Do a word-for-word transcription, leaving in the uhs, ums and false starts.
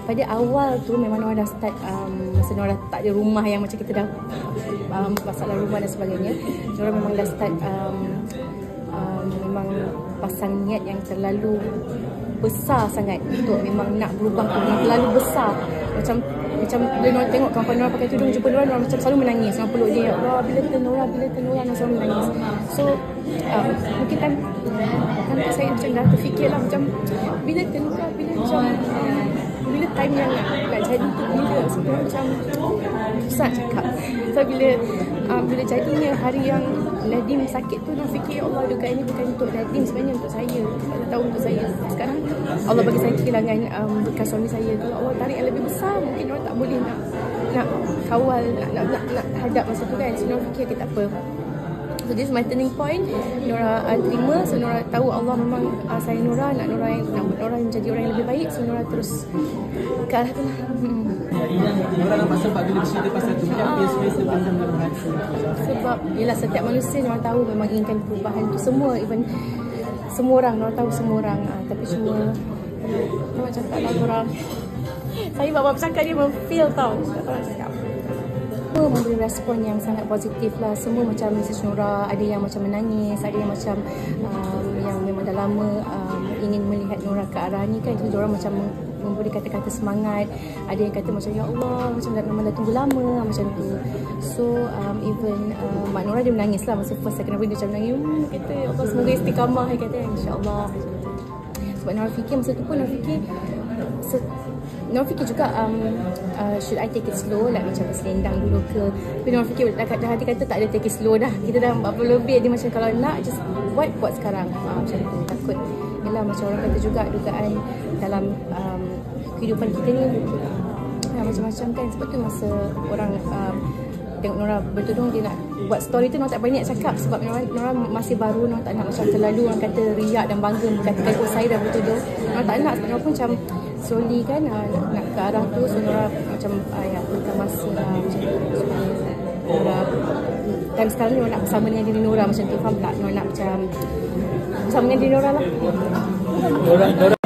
pada awal tu memang Nora dah start um, masa Nora tak ada rumah yang macam kita dah um, masalah rumah dan sebagainya. Nora memang dah start um, um, memang pasang niat yang terlalu besar sangat untuk memang nak berubah tu, memang terlalu besar. Macam macam bila Nora tengok kawan-kawan Nora pakai tudung jumpa Nora, Nora macam selalu menangis. Nora peluk dia, wah bila turn Nora, bila turn Nora, Nora selalu menangis. So um, mungkin kan kan saya macam dah terfikir lah macam bila turn Nora, bila macam um, bila time yang nak, nak jadi tu bila sebenarnya macam susah cakap. So bila uh, bila jadinya hari yang Nadim sakit tu, Nora fikir, ya Allah, dugaan ini bukan untuk Nadim, sebenarnya untuk saya. Saya tahu untuk saya. Sekarang Allah bagi saya kehilangan um, bekas suami saya. Kalau Allah tarik yang lebih besar, mungkin Nora tak boleh nak nak kawal, nak nak, nak, nak hadap masa tu kan. So Nora fikir, okay, tak apa. So this is my turning point. Nora uh, terima. So Nora tahu Allah memang uh, sayang Nora, nak Nora yang nak buat Nora menjadi orang yang lebih baik. So Nora terus ke arah tu lah. Hmm. Nora nampak sebab bila bercerita pasal tu macam biasa-biasa pendam dalam hati. Sebab yelah, setiap manusia Nora tahu memang inginkan perubahan tu. Semua, even semua orang, Nora tahu semua orang. Uh, tapi semua Nora cakap lah orang. Saya bawa bercakap dia memfeel tau. Tak tahu nak cakap. Semua memberi respon yang sangat positif lah. Semua macam message Nora, ada yang macam menangis, ada yang macam um, yang memang dah lama um, ingin melihat Nora ke arah ni kan. Jadi diorang macam memberi kata-kata semangat. Ada yang kata macam, ya Allah, macam dah, memang dah tunggu lama macam tu. So um, even uh, Mak Nora dia menangis lah masa first second dia macam menangis. Hmm, kata, ya Allah, semoga istiqamah, dia kata, insyaAllah. Sebab Nora fikir masa tu pun Nora fikir Nora fikir juga um, uh, should I take it slow, like macam berselendang dulu ke. Tapi Nora fikir dah, dah hati kata tak ada take it slow dah. Kita dah empat puluh lebih. Dia macam kalau nak just buat, buat sekarang. uh, Macam tu, takut. Yelah, macam orang kata juga dugaan dalam um, kehidupan kita ni uh, macam-macam kan. Sebab tu masa orang um, tengok Nora bertudung, dia nak buat story tu, Nora tak banyak cakap. Sebab Nora, Nora masih baru. Nora tak nak macam terlalu orang kata riak dan bangga berkatakan, oh saya dah bertudung. Nora tak nak. Sebab Nora pun macam slowly kan uh, nak, nak ke arah tu. So Nora macam uh, ya, perlukan masa lah macam tu. Nora time sekarang ni Nora nak bersama dengan diri Nora macam tu, faham tak? Nora nak macam bersama dengan diri Nora lah. Nora, Nora